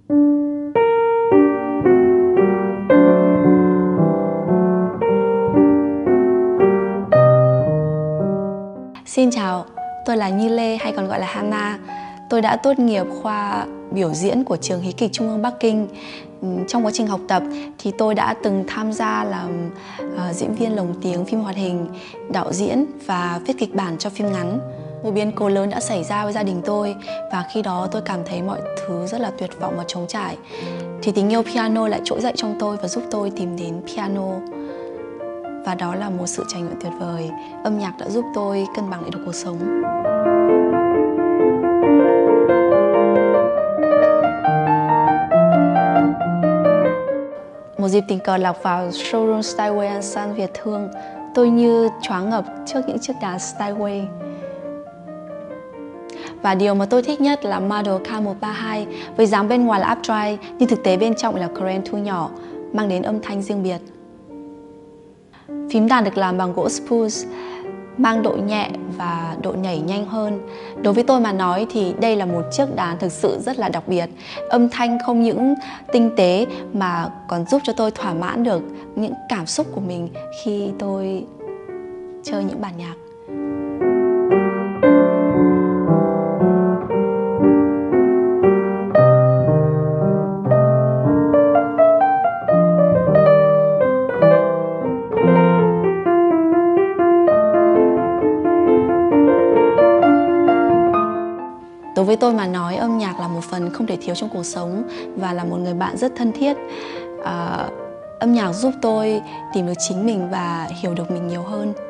Xin chào, tôi là Như Lê hay còn gọi là Hana. Tôi đã tốt nghiệp khoa biểu diễn của trường Hí kịch Trung ương Bắc Kinh. Trong quá trình học tập thì tôi đã từng tham gia làm diễn viên lồng tiếng phim hoạt hình, đạo diễn và viết kịch bản cho phim ngắn. Một biến cố lớn đã xảy ra với gia đình tôi và khi đó tôi cảm thấy mọi thứ rất là tuyệt vọng và trống trải. Thì tình yêu piano lại trỗi dậy trong tôi và giúp tôi tìm đến piano. Và đó là một sự trải nghiệm tuyệt vời. Âm nhạc đã giúp tôi cân bằng lại được cuộc sống. Một dịp tình cờ lạc vào showroom Steinway & Son Việt Thương, tôi như choáng ngợp trước những chiếc đàn Steinway. Và điều mà tôi thích nhất là model K132 với dáng bên ngoài là updrive nhưng thực tế bên trong là current thu nhỏ, mang đến âm thanh riêng biệt. Phím đàn được làm bằng gỗ spruce, mang độ nhẹ và độ nhảy nhanh hơn. Đối với tôi mà nói thì đây là một chiếc đàn thực sự rất là đặc biệt. Âm thanh không những tinh tế mà còn giúp cho tôi thỏa mãn được những cảm xúc của mình khi tôi chơi những bản nhạc. Đối với tôi mà nói, âm nhạc là một phần không thể thiếu trong cuộc sống và là một người bạn rất thân thiết. Âm nhạc giúp tôi tìm được chính mình và hiểu được mình nhiều hơn.